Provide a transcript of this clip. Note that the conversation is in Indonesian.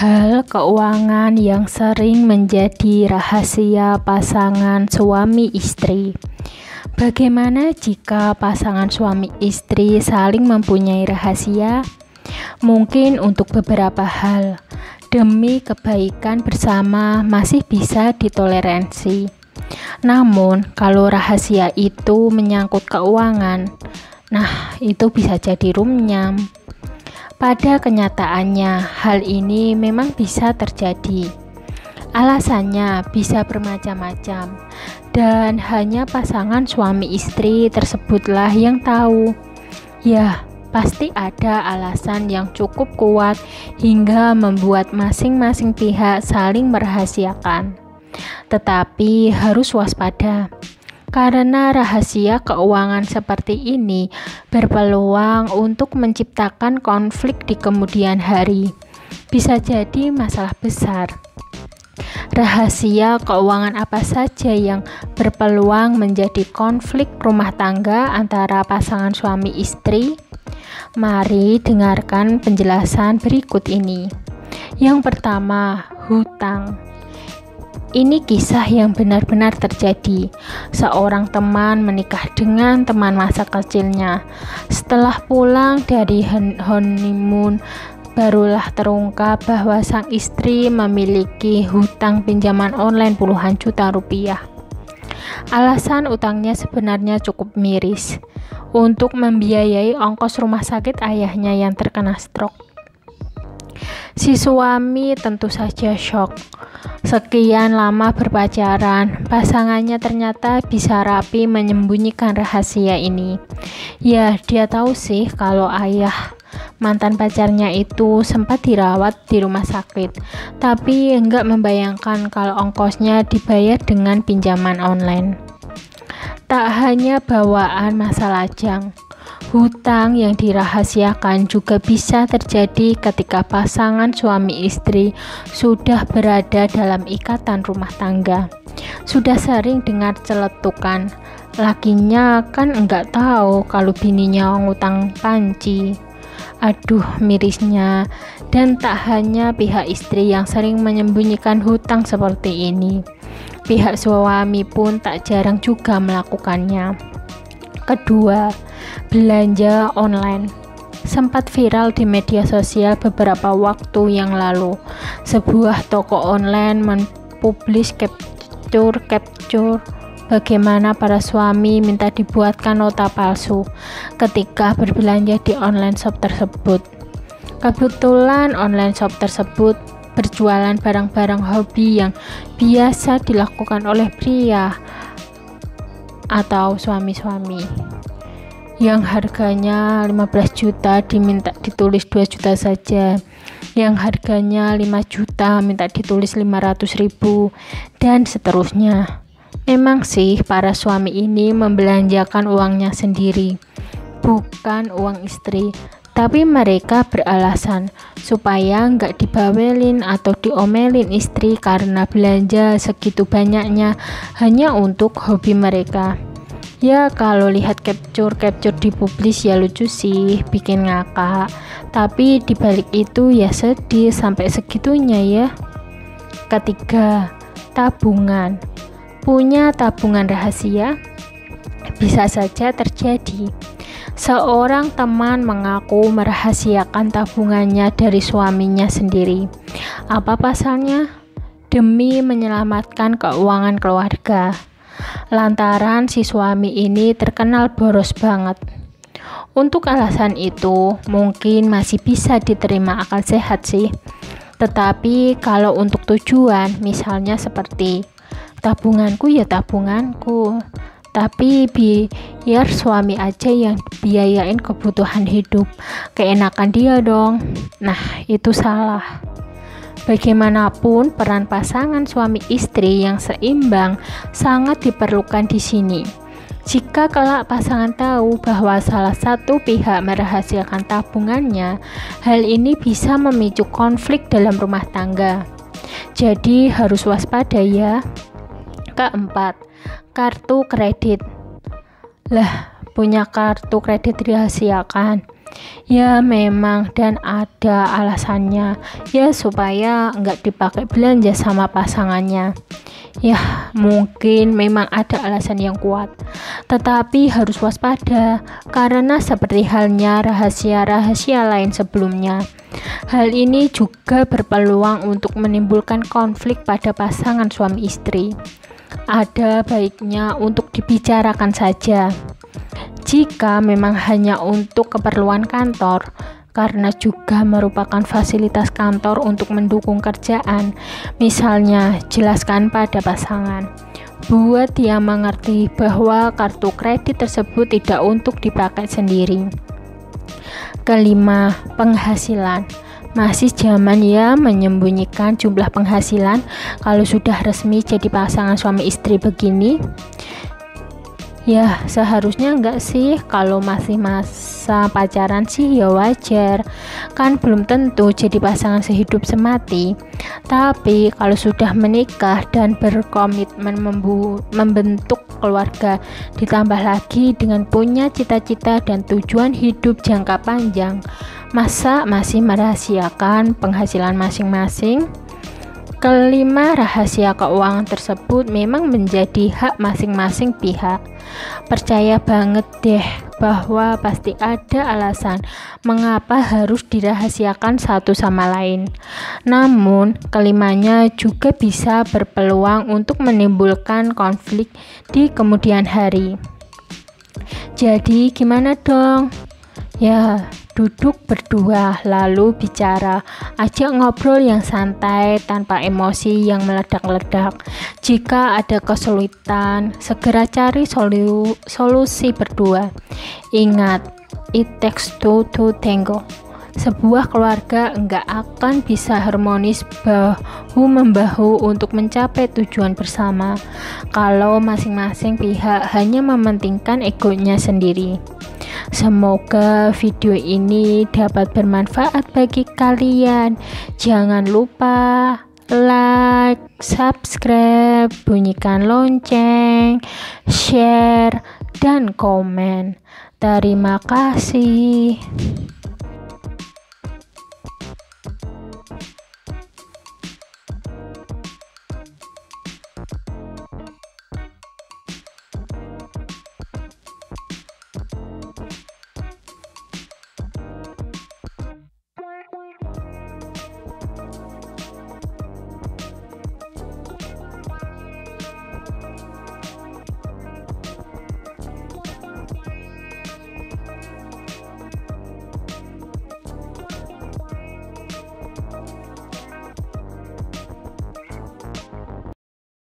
hal keuangan yang sering menjadi rahasia pasangan suami istri. Bagaimana jika pasangan suami istri saling mempunyai rahasia? Mungkin untuk beberapa hal, demi kebaikan bersama masih bisa ditoleransi. Namun, kalau rahasia itu menyangkut keuangan, itu bisa jadi runyam. Pada kenyataannya, hal ini memang bisa terjadi. Alasannya bisa bermacam-macam, dan hanya pasangan suami istri tersebutlah yang tahu. Ya, pasti ada alasan yang cukup kuat hingga membuat masing-masing pihak saling merahasiakan. Tetapi harus waspada, karena rahasia keuangan seperti ini berpeluang untuk menciptakan konflik di kemudian hari. Bisa jadi masalah besar. Rahasia keuangan apa saja yang berpeluang menjadi konflik rumah tangga antara pasangan suami istri? Mari dengarkan penjelasan berikut ini. Yang pertama, hutang. Ini kisah yang benar-benar terjadi. Seorang teman menikah dengan teman masa kecilnya. Setelah pulang dari honeymoon, barulah terungkap bahwa sang istri memiliki hutang pinjaman online puluhan juta rupiah. Alasan utangnya sebenarnya cukup miris, untuk membiayai ongkos rumah sakit ayahnya yang terkena stroke. Si suami tentu saja syok. Sekian lama berpacaran, pasangannya ternyata bisa rapi menyembunyikan rahasia ini. Ya, dia tahu sih kalau ayah mantan pacarnya itu sempat dirawat di rumah sakit, tapi enggak membayangkan kalau ongkosnya dibayar dengan pinjaman online. Tak hanya bawaan masa lajang, hutang yang dirahasiakan juga bisa terjadi ketika pasangan suami istri sudah berada dalam ikatan rumah tangga. Sudah sering dengar celetukan, lakinya kan enggak tahu kalau bininya ngutang panci. Aduh, mirisnya. Dan tak hanya pihak istri yang sering menyembunyikan hutang seperti ini, pihak suami pun tak jarang juga melakukannya. Kedua, belanja online. Sempat viral di media sosial beberapa waktu yang lalu. Sebuah toko online mempublish capture bagaimana para suami minta dibuatkan nota palsu ketika berbelanja di online shop tersebut. Kebetulan online shop tersebut berjualan barang-barang hobi yang biasa dilakukan oleh pria atau suami-suami, yang harganya 15 juta diminta ditulis 2 juta saja, yang harganya 5 juta minta ditulis 500.000, dan seterusnya. Memang sih para suami ini membelanjakan uangnya sendiri, bukan uang istri, tapi mereka beralasan supaya nggak dibawelin atau diomelin istri karena belanja segitu banyaknya hanya untuk hobi mereka. Ya, kalau lihat capture dipublis ya lucu sih, bikin ngakak, tapi dibalik itu ya sedih sampai segitunya ya. Ketiga, tabungan. Punya tabungan rahasia? Bisa saja terjadi. Seorang teman mengaku merahasiakan tabungannya dari suaminya sendiri. Apa pasalnya? Demi menyelamatkan keuangan keluarga. Lantaran si suami ini terkenal boros banget. Untuk alasan itu, mungkin masih bisa diterima akal sehat sih. Tetapi kalau untuk tujuan, misalnya seperti tabunganku ya tabunganku, tapi biar suami aja yang biayain kebutuhan hidup, keenakan dia dong. Itu salah. Bagaimanapun, peran pasangan suami istri yang seimbang sangat diperlukan di sini. Jika kelak pasangan tahu bahwa salah satu pihak merahasiakan tabungannya, hal ini bisa memicu konflik dalam rumah tangga. Jadi harus waspada ya. Keempat, kartu kredit. Punya kartu kredit dirahasiakan. Ya memang dan ada alasannya ya, supaya nggak dipakai belanja sama pasangannya. Ya mungkin memang ada alasan yang kuat, tetapi harus waspada karena seperti halnya rahasia-rahasia lain sebelumnya, hal ini juga berpeluang untuk menimbulkan konflik pada pasangan suami istri. Ada baiknya untuk dibicarakan saja. Jika memang hanya untuk keperluan kantor, karena juga merupakan fasilitas kantor untuk mendukung kerjaan, misalnya jelaskan pada pasangan, buat dia mengerti bahwa kartu kredit tersebut tidak untuk dipakai sendiri. Kelima, penghasilan. Masih zaman ya menyembunyikan jumlah penghasilan kalau sudah resmi jadi pasangan suami istri begini? Ya seharusnya enggak sih, kalau masih masa pacaran sih ya wajar, kan belum tentu jadi pasangan sehidup semati. Tapi kalau sudah menikah dan berkomitmen membentuk keluarga, ditambah lagi dengan punya cita-cita dan tujuan hidup jangka panjang, masa masih merahasiakan penghasilan masing-masing? Kelima, rahasia keuangan tersebut memang menjadi hak masing-masing pihak. Percaya banget deh bahwa pasti ada alasan mengapa harus dirahasiakan satu sama lain. Namun, kelimanya juga bisa berpeluang untuk menimbulkan konflik di kemudian hari. Jadi, gimana dong? Ya, duduk berdua lalu bicara, ajak ngobrol yang santai tanpa emosi yang meledak-ledak. Jika ada kesulitan, segera cari solusi berdua. Ingat, it takes two to tango. Sebuah keluarga enggak akan bisa harmonis bahu-membahu untuk mencapai tujuan bersama kalau masing-masing pihak hanya mementingkan egonya sendiri. Semoga video ini dapat bermanfaat bagi kalian. Jangan lupa like, subscribe, bunyikan lonceng, share, dan komen. Terima kasih.